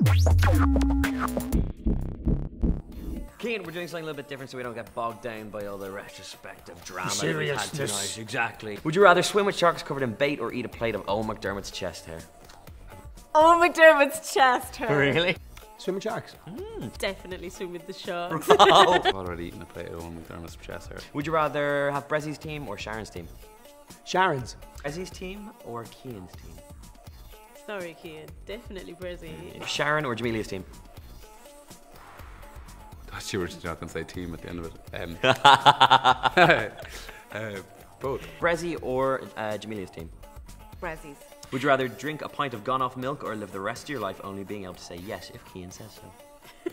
Cian, we're doing something a little bit different so we don't get bogged down by all the retrospective drama that we've Serious had tonight. Exactly. Would you rather swim with sharks covered in bait or eat a plate of Owen McDermott's chest hair? Owen McDermott's chest hair. Really? Swim with sharks. Definitely swim with the sharks. I've already eaten a plate of Owen McDermott's chest hair. Would you rather have Brezzy's team or Sharon's team? Sharon's. Brezzy's team or Cian's team? Sorry, Cian. Definitely Brizzy. Sharon or Jamelia's team? I thought you were just not going to say team at the end of it. Both. Brezzy or Jamelia's team? Brazzies. Would you rather drink a pint of gone off milk or live the rest of your life only being able to say yes if Cian says so?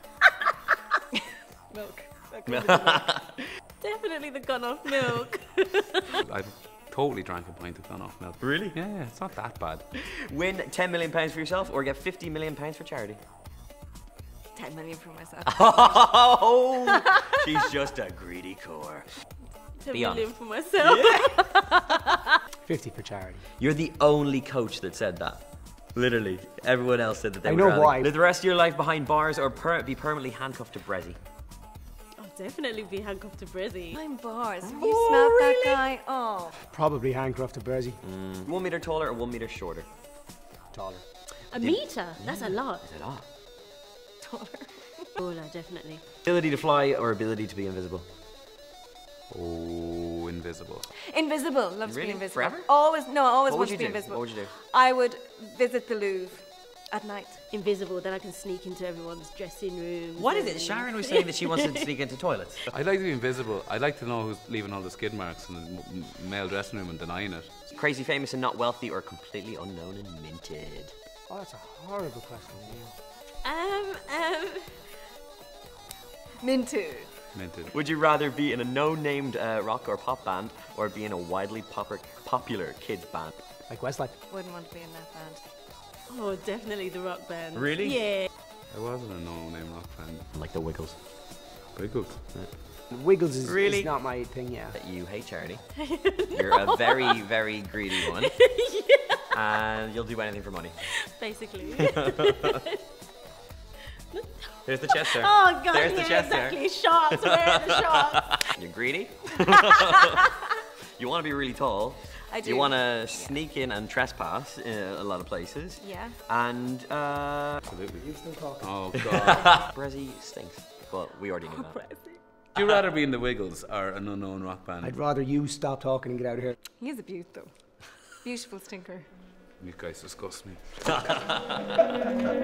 Milk. Definitely the gone off milk. I've totally drank a pint of gone off milk. Really? Yeah, it's not that bad. Win £10 million for yourself or get £50 million for charity? 10 million for myself. Oh, she's just a greedy core. 10 Be million honest. for myself. Yeah. 50 for charity. You're the only coach that said that. Literally. Everyone else said that they I would know rather why. live the rest of your life behind bars or be permanently handcuffed to Brezzy. I'll definitely be handcuffed to Brizzy. I'm bars. Have you smelled that guy? Oh. Probably handcuffed to Bersey. 1 meter taller or 1 meter shorter? Taller. A meter? That's a lot. Is it odd? Taller. Oh, no, definitely. Ability to fly or ability to be invisible? Oh, invisible. Invisible. Love to Really? be invisible. Forever? Always. No, I always What would want to you be do? invisible. What would you do? I would visit the Louvre at night. Invisible, then I can sneak into everyone's dressing rooms. What is it? and- Sharon was saying that she wants to sneak into toilets. I'd like to be invisible. I'd like to know who's leaving all the skid marks in the male dressing room and denying it. Crazy famous and not wealthy or completely unknown and minted? Oh, that's a horrible question. Mintu. Minted. Would you rather be in a no-named rock or pop band or be in a widely popular kids band? Like Westlife. Wouldn't want to be in that band. Oh, definitely the rock band. Really? Yeah. I wasn't a no-name rock band. Like the Wiggles. Very good. Wiggles is, Really? is not my thing, yeah. You hate charity. You're a very, very greedy one. And you'll do anything for money. Basically. There's the chest there. Oh, God, There's yeah, the chest there. exactly. Shots, where are the shots? You're greedy. You want to be really tall. I do. You want to sneak in and trespass in a lot of places. Yeah. And, Absolutely. You still talking? Oh, God. Brezzy stinks. Well, we already knew that. Would you rather be in the Wiggles or an unknown rock band? I'd rather you stop talking and get out of here. He is a beaut, though. Beautiful stinker. You guys disgust me.